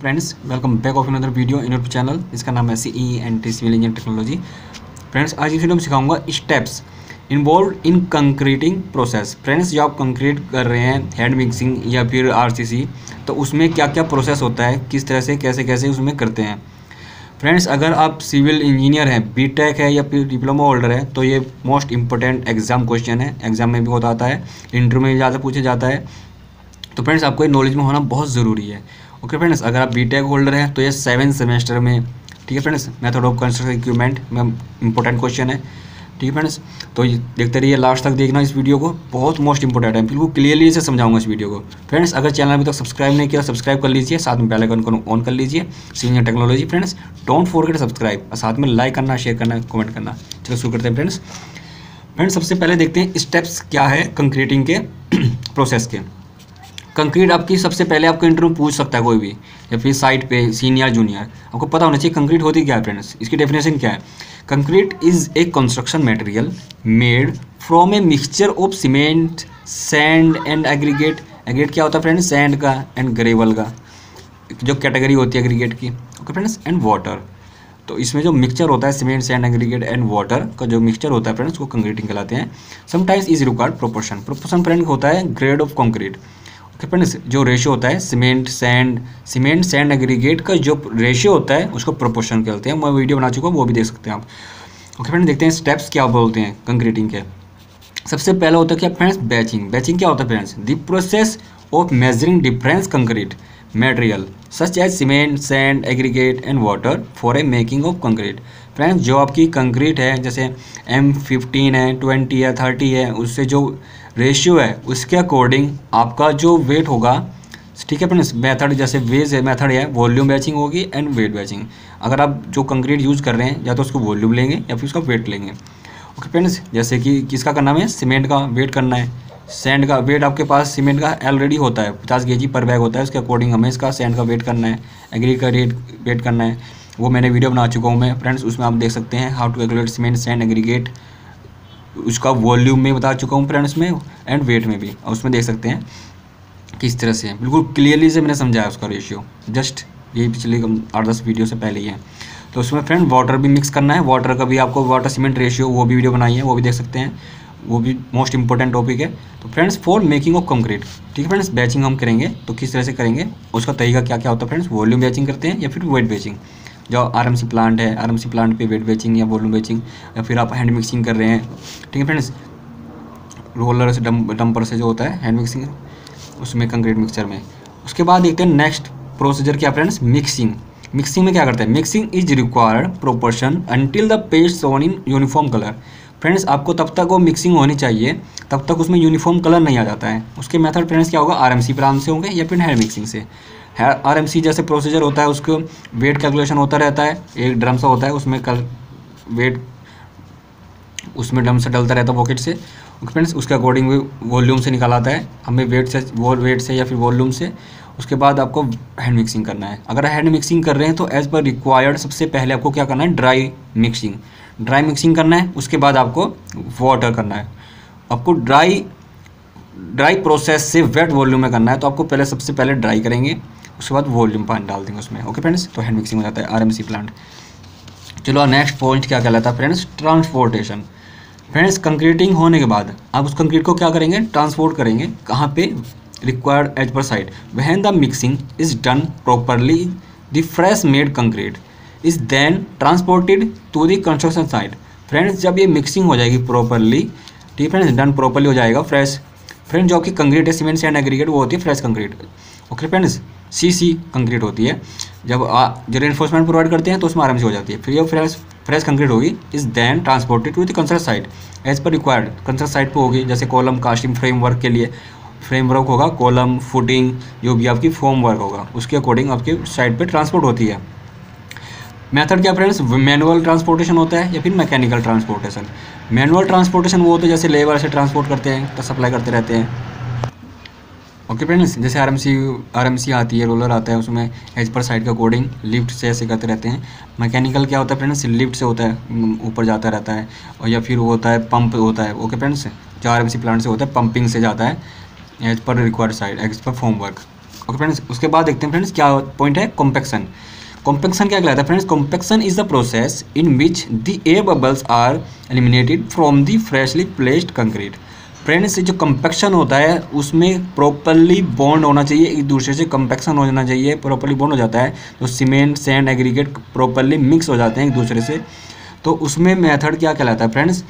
Friends, welcome back of another video in YouTube channel. इसका नाम है CE&T civil engineering technology. Friends, आज इस वीडियो में सिखाऊंगा steps involve in concreting process. Friends, जो आप कंक्रीट कर रहे हैं हैंड मिक्सिंग या फिर RCC, तो उसमें क्या क्या प्रोसेस होता है, किस तरह से कैसे कैसे उसमें करते हैं। फ्रेंड्स, अगर आप सिविल इंजीनियर हैं, बीटेक है या फिर डिप्लोमा होल्डर है, तो ये मोस्ट इंपॉर्टेंट एग्जाम क्वेश्चन है। एग्जाम में भी होता आता है, इंटरव्यू में भी ज़्यादा पूछा जाता है। तो फ्रेंड्स, आपको ये नॉलेज में होना बहुत ज़रूरी है। ओके फ्रेंड्स, अगर आप बीटेक होल्डर हैं तो ये 7 सेमेस्टर में, ठीक है friends, method of construction equipment में इंपॉर्टेंट क्वेश्चन है। ठीक है फ्रेंड्स, तो देखते रहिए, लास्ट तक देखना इस वीडियो को, बहुत मोस्ट इंपॉर्टेंट है। बिल्कुल क्लियरली से समझाऊंगा इस वीडियो को। फ्रेंड्स, अगर चैनल अभी तक सब्सक्राइब नहीं किया, सब्सक्राइब कर लीजिए, साथ में बेल आइकन को ऑन कर लीजिए। Civil engineering technology friends, don't forget subscribe, और साथ में लाइक करना, शेयर करना, कमेंट करना। चलो शुरू करते हैं फ्रेंड्स, सबसे पहले देखते हैं स्टेप्स क्या है कंक्रीटिंग के प्रोसेस के। कंक्रीट आपकी सबसे पहले आपको इंटरव्यू पूछ सकता है कोई भी, या फिर साइट पे सीनियर जूनियर, आपको पता होना चाहिए कंक्रीट होती क्या है। फ्रेंड्स, इसकी डेफिनेशन क्या है? Concrete is a construction material made from a mixture of cement, sand and aggregate. Aggregate क्या होता है फ्रेंड्स? सैंड का एंड ग्रेवल का, जो कैटेगरी होती है एग्रीगेट की। Okay friends, and water. तो इसमें जो मिक्सचर होता है cement, sand, aggregate and water का जो मिक्सचर होता है फ्रेंड्स, वो कंक्रीटिंग कहलाते हैं। Sometimes is required proportion. Proportion friend होता है grade of concrete. Okay friends, जो रेशियो होता है सीमेंट सैंड एग्रीगेट का जो रेशियो होता है उसको प्रोपोर्शन कहते हैं। मैं वीडियो बना चुका हूँ, वो भी देख सकते हैं आप। ओके फ्रेंड्स, देखते हैं स्टेप्स क्या बोलते हैं कंक्रीटिंग के। सबसे पहला होता है क्या फ्रेंड्स? बैचिंग। बैचिंग क्या होता है friends? The process of measuring difference concrete material such as cement, sand, aggregate and water for a making of concrete. Friends, जो आपकी कंक्रीट है, जैसे M15 है, 20 है, 30 है, उससे जो रेशियो है उसके अकॉर्डिंग आपका जो वेट होगा। ठीक है फ्रेंड्स, मेथड जैसे वेज है, मेथड है वॉल्यूम बैचिंग होगी एंड वेट बैचिंग। अगर आप जो कंक्रीट यूज़ कर रहे हैं, या तो उसको वॉल्यूम लेंगे या फिर उसका वेट लेंगे। ओके फ्रेंड्स, जैसे कि किसका करना है? सीमेंट का वेट करना है। सैंड का वेट आपके पास सीमेंट का ऑलरेडी होता है, 50 kg पर बैग होता है, उसके अकॉर्डिंग हमें इसका सैंड का वेट करना है, एग्री का वेट करना है। वो मैंने वीडियो बना चुका हूँ मैं फ्रेंड्स, उसमें आप देख सकते हैं how to calculate cement, sand, aggregate. उसका वॉल्यूम में बता चुका हूँ फ्रेंड्स में, एंड वेट में भी, और उसमें देख सकते हैं किस तरह से बिल्कुल क्लियरली से मैंने समझाया उसका रेशियो। जस्ट यही पिछले 8-10 वीडियो से पहले ही है। तो उसमें फ्रेंड वाटर भी मिक्स करना है, वाटर का भी आपको वाटर सीमेंट रेशियो, वो भी वीडियो बनाई है, वो भी देख सकते हैं, वो भी मोस्ट इंपॉर्टेंट टॉपिक है। तो friends, for making of concrete, ठीक है फ्रेंड्स, बैचिंग हम करेंगे तो किस तरह से करेंगे, उसका तरीका क्या क्या होता है फ्रेंड्स? वॉल्यूम बैचिंग करते हैं या फिर वेट बैचिंग। जो RMC प्लांट है, RMC प्लांट पे वेट बैचिंग या वॉल्यूम बैचिंग, या फिर आप हैंड मिक्सिंग कर रहे हैं, ठीक है फ्रेंड्स, रोलर से डंपर से जो होता है हैंड मिक्सिंग, उसमें कंक्रीट मिक्सचर में। उसके बाद देखते हैं नेक्स्ट प्रोसीजर क्या फ्रेंड्स? मिक्सिंग। मिक्सिंग में क्या करते हैं? Mixing is required proportion until the paste shown in uniform colour. Friends, आपको तब तक वो मिक्सिंग होनी चाहिए, तब तक उसमें यूनिफॉर्म कलर नहीं आ जाता है। उसके मेथड फ्रेंड्स क्या होगा? RMC प्लान से होंगे या फिर हैंड मिक्सिंग से। RMC जैसे प्रोसीजर होता है, उसको वेट कैलकुलेशन होता रहता है, एक ड्रम सा होता है, उसमें वेट उसमें ड्रम से डलता रहता है पॉकेट से। फ्रेंड्स, उसके अकॉर्डिंग वॉल्यूम से निकाल आता है हमें, वेट से या फिर वॉल्यूम से। उसके बाद आपको हैंड मिक्सिंग करना है। अगर हैंड मिक्सिंग कर रहे हैं तो एज पर रिक्वायर्ड सबसे पहले आपको क्या करना है? ड्राई मिक्सिंग करना है। उसके बाद आपको वाटर करना है। आपको ड्राई प्रोसेस से वेट वॉल्यूम में करना है, तो आपको पहले सबसे पहले ड्राई करेंगे, उसके बाद वॉल्यूम पानी डाल देंगे उसमें। ओके फ्रेंड्स, तो हैंड मिक्सिंग हो जाता है RMC प्लांट। चलो नेक्स्ट पॉइंट क्या कहलाता है फ्रेंड्स? ट्रांसपोर्टेशन। फ्रेंड्स, कंक्रीटिंग होने के बाद आप उस कंक्रीट को क्या करेंगे? ट्रांसपोर्ट करेंगे। कहाँ पे? Required as per site. When the mixing is done properly, the fresh made concrete is then transported to the construction site. Friends, जब ये मिक्सिंग हो जाएगी प्रॉपरली, ठीक फ्रेंड्स, डन प्रॉपरली हो जाएगा फ्रेश। फ्रेंड्स, जो आपकी कंक्रीट है सीमेंट, सैंड, एग्रीगेट, वो होती है fresh concrete. Okay friends, CC concrete होती है। जब जो रेनफोर्समेंट प्रोवाइड करते हैं तो उसमें RMC हो जाती है। फिर ये फ्रेश कंक्रीट होगी, is then transported to the construction site as per required. Construction site पे होगी, जैसे कॉलम कास्टिंग फ्रेमवर्क के लिए फ्रेमवर्क होगा, कॉलम फुटिंग, जो भी आपकी फॉर्म वर्क होगा, उसके अकॉर्डिंग आपकी साइट पे ट्रांसपोर्ट होती है। मेथड क्या फ्रेंड्स? मैनुअल ट्रांसपोर्टेशन होता है या फिर मैकेनिकल ट्रांसपोर्टेशन। मैनुअल ट्रांसपोर्टेशन वो होता है जैसे लेबर से ट्रांसपोर्ट करते हैं, तो सप्लाई करते रहते हैं। ओके फ्रेंड्स, जैसे RMC आती है, रोलर आता है, उसमें एज पर साइड के अकॉर्डिंग लिफ्ट से ऐसे करते रहते हैं। मैकेनिकल क्या होता है फ्रेंड्स? लिफ्ट से होता है, ऊपर जाता रहता है, और या फिर वो होता है पंप होता है। ओके फ्रेंड्स, जो RMC प्लांट से होता है, पंपिंग से जाता है as per required side, as per form work. Okay friends, उसके बाद देखते हैं फ्रेंड्स क्या पॉइंट है, कॉम्पैक्शन। कॉम्पैक्शन क्या कहलाता है friends? Compaction is the process in which the air bubbles are eliminated from the freshly placed concrete. Friends जो कम्पैक्शन होता है उसमें प्रॉपरली बॉन्ड होना चाहिए, एक दूसरे से कम्पैक्शन हो जाना चाहिए, प्रॉपरली बॉन्ड हो जाता है तो cement sand aggregate properly mix हो जाते हैं एक दूसरे से। तो उसमें मेथड क्या कहलाता है फ्रेंड्स?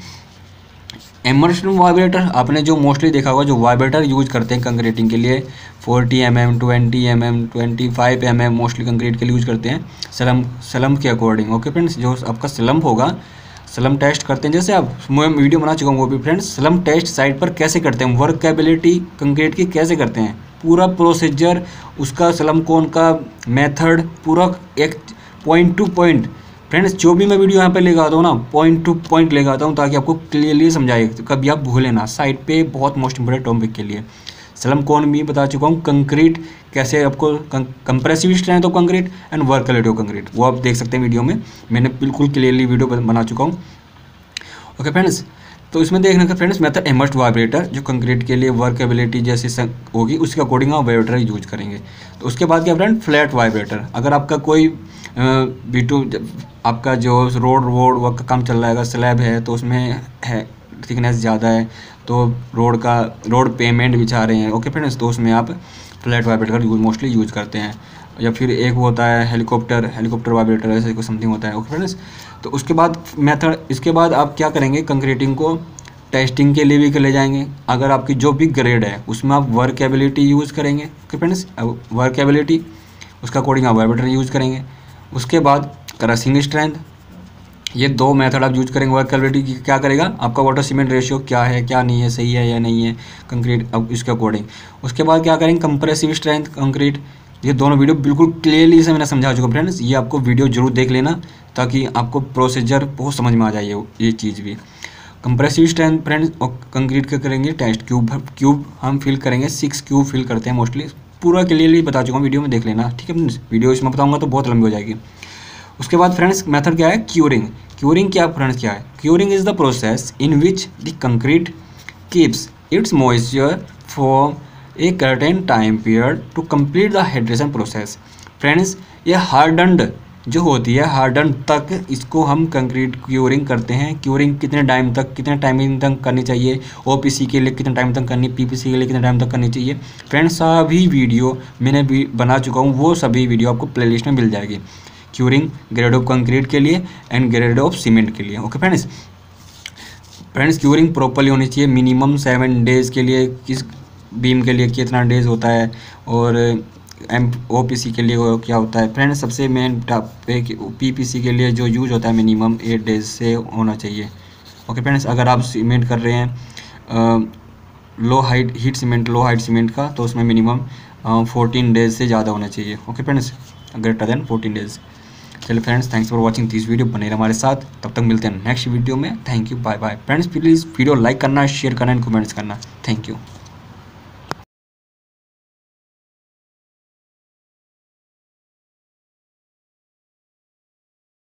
Immersion vibrator. आपने जो मोस्टली देखा होगा, जो वाइब्रेटर यूज करते हैं कंक्रीटिंग के लिए 40 mm 20 mm 25 mm mostly concrete के लिए यूज करते हैं स्लम्प के अकॉर्डिंग। ओके फ्रेंड्स, जो आपका स्लम्प होगा, स्लम्प टेस्ट करते हैं, जैसे आप मैं वीडियो बना चुका हूँ वो भी फ्रेंड्स, स्लम्प टेस्ट साइट पर कैसे करते हैं, वर्केबिलिटी कंक्रीट की कैसे करते हैं, पूरा प्रोसीजर उसका, स्लम्प कोन का मेथड पूरा एक पॉइंट टू पॉइंट। फ्रेंड्स जो भी मैं वीडियो यहाँ पे लेकर आता हूँ ना, पॉइंट टू पॉइंट लेकर आता हूँ ताकि आपको क्लियरली समझाए, तो कभी आप भूलें ना। साइट पे बहुत मोस्ट इंपोर्टेंट टॉपिक के लिए स्लम्प कोन भी बता चुका हूँ, कंक्रीट कैसे आपको compressive strength of concrete and workability of concrete, वो आप देख सकते हैं वीडियो में, मैंने बिल्कुल क्लियरली वीडियो बना चुका हूँ। ओके फ्रेंड्स, तो इसमें देखने का फ्रेंड्स मेथड इमर्स्ड वाइब्रेटर, जो कंक्रीट के लिए वर्केबिलिटी जैसे होगी उसके अकॉर्डिंग आप वाइब्रेटर यूज करेंगे। तो उसके बाद क्या फ्रेंड, फ्लैट वाइब्रेटर। अगर आपका कोई B2 आपका जो रोड वर्क का काम चल रहा है, अगर स्लैब है तो उसमें है थिकनेस ज़्यादा है, तो रोड पेमेंट बिछा रहे हैं, ओके फ्रेंड्स, तो उसमें आप फ्लैट वाइब्रेटर मोस्टली यूज करते हैं। या फिर एक होता है हेलीकॉप्टर वाइब्रेटर, ऐसे कुछ समथिंग होता है। ओके फ्रेंड्स, तो उसके बाद मेथड, इसके बाद आप क्या करेंगे, कंक्रीटिंग को टेस्टिंग के लिए भी ले जाएंगे। अगर आपकी जो भी ग्रेड है उसमें आप वर्केबिलिटी यूज़ करेंगे। ओके फ्रेंड्स, वर्केबिलिटी उसका अकॉर्डिंग आप वाइब्रेटर यूज़ करेंगे। उसके बाद क्रशिंग स्ट्रेंथ, ये दो मेथड आप यूज करेंगे। वर्केबिलिटी की क्या करेगा, आपका वाटर सीमेंट रेशियो क्या है, क्या नहीं है, सही है या नहीं है कंक्रीट, अब इसके अकॉर्डिंग। उसके बाद क्या करेंगे, कंप्रेसिव स्ट्रेंथ कंक्रीट। ये दोनों वीडियो बिल्कुल क्लियरली से मैंने समझा चुका फ्रेंड्स, ये आपको वीडियो जरूर देख लेना ताकि आपको प्रोसीजर बहुत समझ में आ जाए ये चीज़ भी। कंप्रेसिव स्ट्रेंथ फ्रेंड्स और कंक्रीट का करेंगे टेस्ट, क्यूब हम फिल करेंगे, 6 क्यूब फिल करते हैं मोस्टली, पूरा क्लियरली बता चुका हूँ, वीडियो में देख लेना, ठीक है फ्रेंड्स। वीडियो इसमें बताऊँगा तो बहुत लंबी हो जाएगी। उसके बाद फ्रेंड्स मेथड क्या है, क्यूरिंग क्या फ्रेंड्स क्या है, curing is the process in which the concrete keeps its moisture for a certain time period to complete the hydration process. Friends ये हार्डन्ड जो होती है, हार्डन्ड तक इसको हम कंक्रीट क्यूरिंग करते हैं। क्यूरिंग कितने टाइम तक करनी चाहिए, ओपीसी के लिए कितने टाइम तक करनी, पीपीसी के लिए कितने टाइम तक करनी चाहिए। फ्रेंड्स सभी वीडियो मैंने भी बना चुका हूँ, वो सभी वीडियो आपको प्लेलिस्ट में मिल जाएगी। क्यूरिंग ग्रेड ऑफ कंक्रीट के लिए एंड ग्रेड ऑफ सीमेंट के लिए। ओके फ्रेंड्स क्यूरिंग प्रॉपरली होनी चाहिए, मिनिमम 7 डेज़ के लिए, किस बीम के लिए कितना डेज़ होता है, और ओपीसी के लिए क्या होता है। फ्रेंड्स सबसे मेन टॉपिक पीपीसी के लिए जो यूज होता है मिनिमम 8 डेज से होना चाहिए। ओके फ्रेंड्स, अगर आप सीमेंट कर रहे हैं लो हाइट सीमेंट का, तो उसमें मिनिमम 14 डेज से ज़्यादा होना चाहिए। Okay friends, greater than 14 days. चलिए friends, thanks for watching this video, बने रहे हमारे साथ, तब तक मिलते हैं नेक्स्ट वीडियो में। Thank you, bye bye friends. Please video like करना, शेयर करना एंड कमेंट्स करना। Thank you.